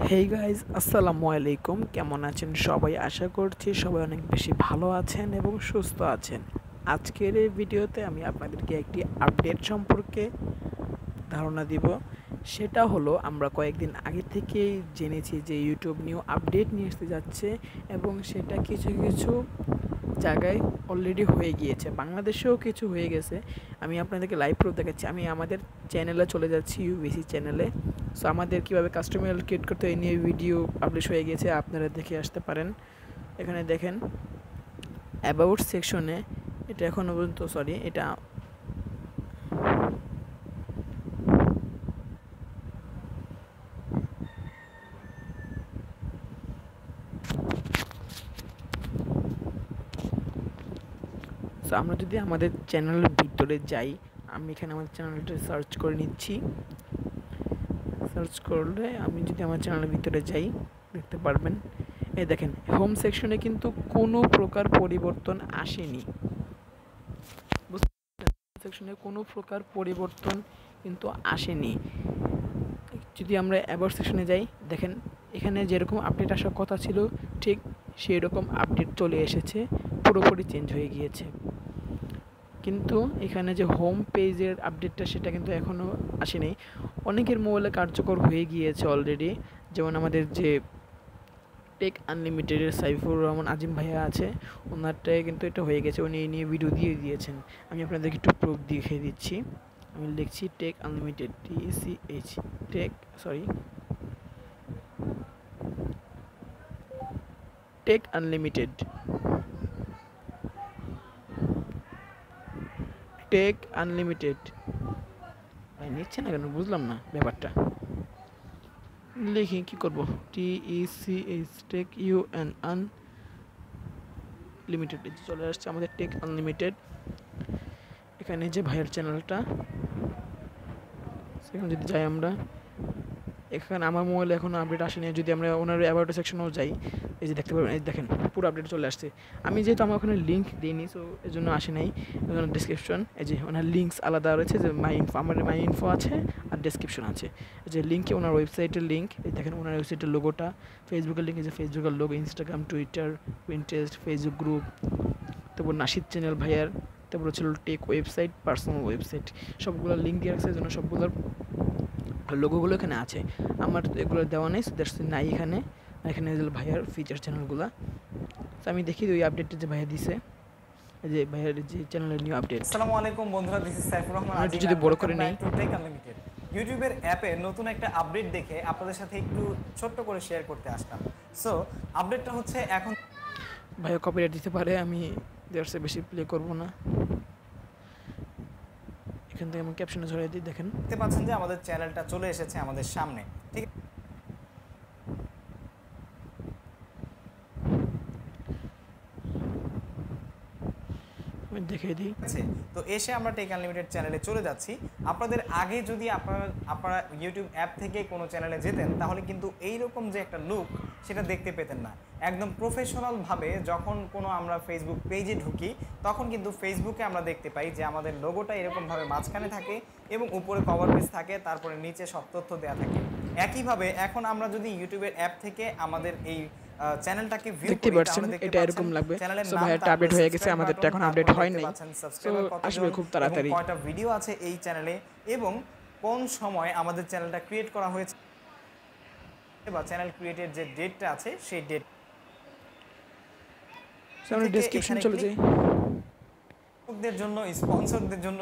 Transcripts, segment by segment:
Hey guys, আসসালামু আলাইকুম। কেমন আছেন সবাই? আশা করছি সবাই অনেক বেশি ভালো আছেন এবং সুস্থ আছেন। আজকের এই ভিডিওতে আমি আপনাদেরকে একটি আপডেট সম্পর্কে ধারণা দিব। সেটা হলো, আমরা কয়েকদিন আগে থেকেই জেনেছি যে ইউটিউব নিউ আপডেট নিয়ে আসতে যাচ্ছে এবং সেটা কিছু কিছু জায়গায় অলরেডি হয়ে গিয়েছে, বাংলাদেশেও কিছু হয়ে গেছে। আমি আপনাদেরকে লাইভ প্রুফ দেখাচ্ছি। আমি আমাদের চ্যানেলে চলে যাচ্ছি, ইউবিসি চ্যানেলে। সো আমাদের কীভাবে কাস্টমার ক্রিয়েট করতে এই নিয়ে ভিডিও পাবলিশ হয়ে গেছে, আপনারা দেখে আসতে পারেন। এখানে দেখেন অ্যাবাউট সেকশনে, এটা এখনও পর্যন্ত এটা সো আমরা যদি আমাদের চ্যানেলের ভিতরে যাই, আমি এখানে আমাদের চ্যানেলটা সার্চ করে নিচ্ছি। সার্চ করলে আমি যদি আমার চ্যানেলের ভিতরে যাই, দেখতে পারবেন এই দেখেন হোম সেকশনে কিন্তু কোনো প্রকার পরিবর্তন আসেনি। সেকশনে কোনো প্রকার পরিবর্তন কিন্তু আসেনি। যদি আমরা অ্যাবাউট সেকশনে যাই, দেখেন এখানে যেরকম আপডেট আসার কথা ছিল ঠিক সেই রকম আপডেট চলে এসেছে, পুরোপুরি চেঞ্জ হয়ে গিয়েছে। কিন্তু এখানে যে হোম পেজের আপডেটটা সেটা কিন্তু এখনও আসেনি। অনেকের মোবাইলে কার্যকর হয়ে গিয়েছে অলরেডি, যেমন আমাদের যে টেক আনলিমিটেডের সাইফুর রহমান আজিম ভাইয়া আছে, ওনারটায় কিন্তু এটা হয়ে গেছে, উনি এই নিয়ে ভিডিও দিয়ে দিয়েছেন। আমি আপনাদেরকে একটু প্রুফ দেখিয়ে দিচ্ছি। আমি লিখছি tech unlimited, TECH tech unlimited, tech unlimited নিচ্ছে না কেন বুঝলাম না ব্যাপারটা। লিখি কি করব, TECH টেক আনলিমিটেড চলে আসছে আমাদের টেক আনলিমিটেড। এখানে যে ভাইয়ের চ্যানেলটা, সেখানে যদি যাই আমরা, এখানে আমার মোবাইলে এখনও আপডেট আসেনি। যদি আমরা ওনার অ্যাবাউট সেকশনেও যাই, এই যে দেখতে পাবেন, এই দেখেন পুরো আপডেট চলে আসছে। আমি যেহেতু আমার ওখানে লিঙ্ক দিইনি, সো এই জন্য আসে নাই। ডিসক্রিপশন, এই যে ওনার লিঙ্কস আলাদা রয়েছে, যে মাই ইনফো, আমার মাই ইনফো আছে আর ডেসক্রিপশন আছে। যে লিঙ্কে ওনার ওয়েবসাইটের লিঙ্ক, এই দেখেন ওনার ওয়েবসাইটের লোগোটা, ফেসবুকের লিঙ্ক, এই যে ফেসবুকের logo, Instagram, Twitter, Pinterest, Facebook group, তারপর নাশিদ চ্যানেল ভাইয়ার, তারপর হচ্ছে টেক ওয়েবসাইট, পার্সোনাল ওয়েবসাইট, সবগুলোর লিঙ্ক দিয়ে রাখছে, এই জন্য সবগুলোর লোগোগুলো এখানে আছে। আমার এগুলো দেওয়া নেই, দ্যাটস নাই এখানে। এখানে ভাইয়ার ফিচার চ্যানেলগুলো। তো আমি দেখি ওই আপডেটটা যে ভাইয়া দিছে, যে ভাইয়ার যে চ্যানেলের নিউ আপডেট। আসসালামু আলাইকুম বন্ধুরা, দিস ইজ সাইফুর রহমান আজিম। যদি বড় করে নেই, টেক আনলিমিটেড ইউটিউবের অ্যাপে নতুন একটা আপডেট দেখে আপনাদের সাথে একটু ছোট্ট করে শেয়ার করতে আসলাম। সো আপডেটটা হচ্ছে, এখন ভাইয়া কপিরাইট দিতে পারে, আমি দেড়শো বেশি প্লে করব না। এখান থেকে আমি ক্যাপশনে ছড়িয়ে দিই, দেখেন দেখতে পাচ্ছেন যে আমাদের চ্যানেলটা চলে এসেছে আমাদের সামনে, ঠিক দেখিয়ে দিই। তো এসে আমরা টেক আনলিমিটেড চ্যানেলে চলে যাচ্ছি। আপনাদের আগে যদি আপনারা ইউটিউব অ্যাপ থেকে কোনো চ্যানেলে যেতেন, তাহলে কিন্তু এইরকম যে একটা লুক সেটা দেখতে পেতেন না। একদম প্রফেশনালভাবে যখন কোনো আমরা ফেসবুক পেজে ঢুকি, তখন কিন্তু ফেসবুকে আমরা দেখতে পাই যে আমাদের লোগোটা এরকমভাবে মাঝখানে থাকে এবং উপরে কভার পেজ থাকে, তারপরে নিচে সব তথ্য দেওয়া থাকে। একইভাবে এখন আমরা যদি ইউটিউবের অ্যাপ থেকে আমাদের এই চ্যানেলটাকে দেখতে পাচ্ছেন, এটা এরকম লাগবে। সো ভাইয়াটা আপডেট হয়ে গেছে, আমাদেরটা এখন আপডেট হয় নাই, সো আসবে খুব তাড়াতাড়ি। কয়টা ভিডিও আছে এই চ্যানেলে এবং কোন সময় আমাদের চ্যানেলটা ক্রিয়েট করা হয়েছে বা চ্যানেল ক্রিয়েটের যে ডেটটা আছে সেই ডেট। আমরা ডেসক্রিপশন চলে যাই। লোকদের জন্য, স্পন্সরদের জন্য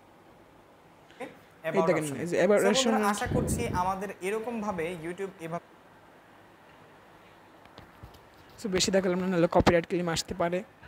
এই দেখেন, আশা করছি আমাদের এরকম ভাবে ইউটিউব এভাবে বেশি দেখালাম না, নাহলে কপিরাইট ক্লেম আসতে পারে।